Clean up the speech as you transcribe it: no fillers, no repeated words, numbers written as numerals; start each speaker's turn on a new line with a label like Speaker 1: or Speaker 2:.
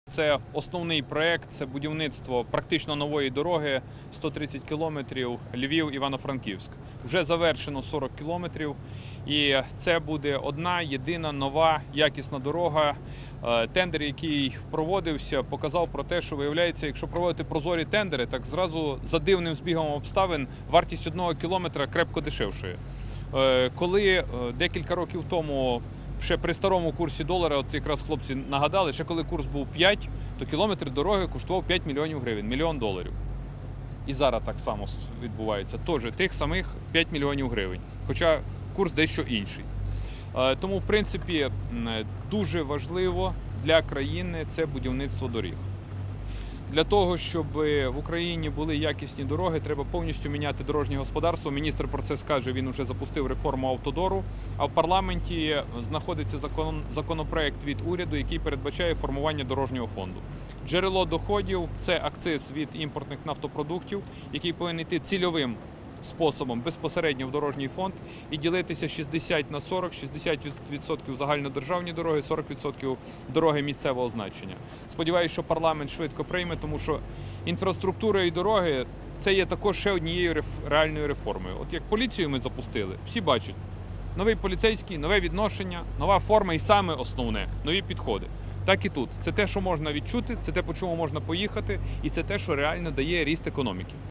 Speaker 1: Це основний проєкт, це будівництво практично нової дороги 130 кілометрів Львів-Івано-Франківськ. Вже завершено 40 кілометрів і це буде одна єдина нова якісна дорога. Тендер, який проводився, показав про те, що виявляється, якщо проводити прозорі тендери, так зразу за дивним збігом обставин вартість 1 кілометра крепко дешевшає. Коли декілька років тому ще при старому курсі долара, от якраз хлопці нагадали, ще коли курс був 5, то кілометр дороги коштував 5 мільйонів гривень, $1 мільйон. І зараз так само відбувається. Теж тих самих 5 мільйонів гривень, хоча курс дещо інший. Тому, в принципі, дуже важливо для країни це будівництво доріг. Для того, щоб в Україні були якісні дороги, треба повністю міняти дорожнє господарство. Міністр про це скаже, він вже запустив реформу автодору. А в парламенті знаходиться законопроект від уряду, який передбачає формування дорожнього фонду. Джерело доходів – це акциз від імпортних нафтопродуктів, який повинен йти цільовим способом безпосередньо в дорожній фонд і ділитися 60 на 40, 60% загальнодержавні дороги, 40% дороги місцевого значення. Сподіваюся, що парламент швидко прийме, тому що інфраструктура і дороги – це є також ще однією реальною реформою. От як поліцію ми запустили, всі бачать. Новий поліцейський, нове відношення, нова форма і саме основне – нові підходи. Так і тут. Це те, що можна відчути, це те, по чому можна поїхати, і це те, що реально дає ріст економіки.